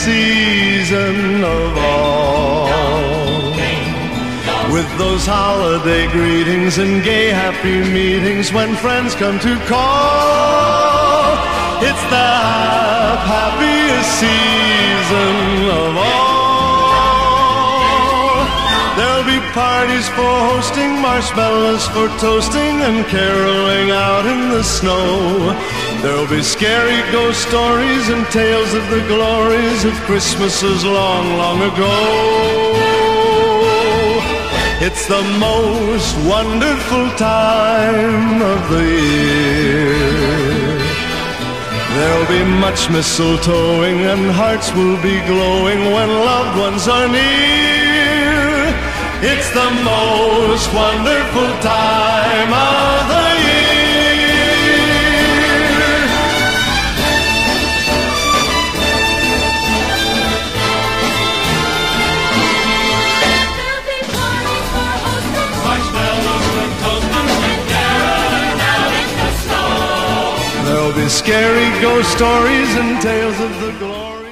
season of all. With those holiday greetings and gay happy meetings when friends come to call, it's the happiest season of all. There'll be parties for hosting, marshmallows for toasting, and caroling out in the snow. There'll be scary ghost stories and tales of the glories of Christmases long, long ago. It's the most wonderful time of the year. There'll be much mistletoeing and hearts will be glowing when loved ones are near. It's the most wonderful time of the year. There'll be scary ghost stories and tales of the glory.